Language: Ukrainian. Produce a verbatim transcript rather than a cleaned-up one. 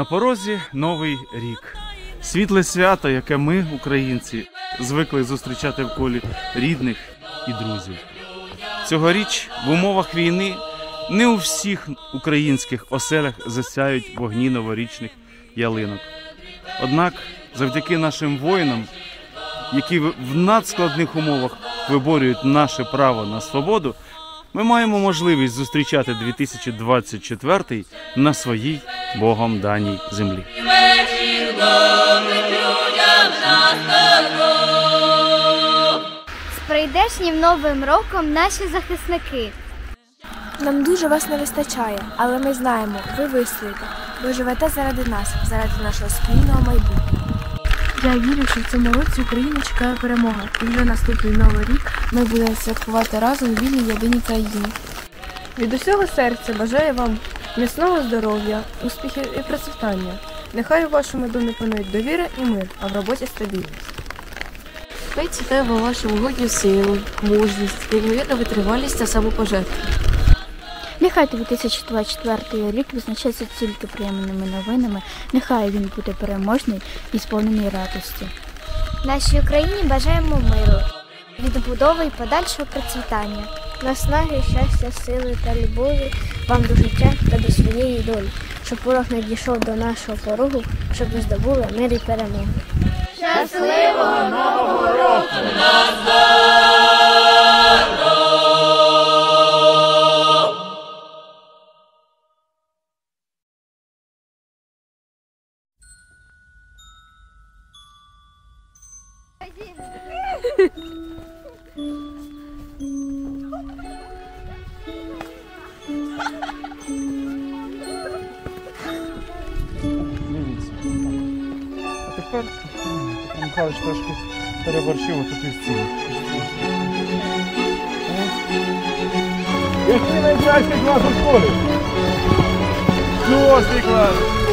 На порозі Новий рік. Світле свято, яке ми, українці, звикли зустрічати в колі рідних і друзів. Цьогоріч в умовах війни не у всіх українських оселях засяють вогні новорічних ялинок. Однак завдяки нашим воїнам, які в надскладних умовах виборюють наше право на свободу, ми маємо можливість зустрічати дві тисячі двадцять четвертий на своїй Богом даній землі. З прийдешнім Новим роком наші захисники. Нам дуже вас не вистачає, але ми знаємо, ви вистоїте. Ви живете заради нас, заради нашого спільного майбутнього. Я вірю, що в цьому році Україну чекає перемога. І вже наступний Новий рік ми будемо святкувати разом в вільній єдиній країні. Від усього серця бажаю вам міцного здоров'я, успіхів і процвітання. Нехай у вашому домі панують довіра і мир, а в роботі стабільність. Хай чекає вам вашу могутню силу, мужність, неймовірну витривалість та самопожертву. Нехай дві тисячі двадцять четвертий рік визначається тільки приємними новинами, нехай він буде переможний і сповнений радості. Нашій Україні бажаємо миру, відбудови і подальшого процвітання. Наснаги, щастя, сили та любові вам до життя та до своєї долі, щоб ворог не дійшов до нашого порогу, щоб ви здобули мир і перемогу. Щасливого Нового року! А тепер Михайлович трошки переборщив отут із цим. Який найкращий клас у школі? Шостий клас!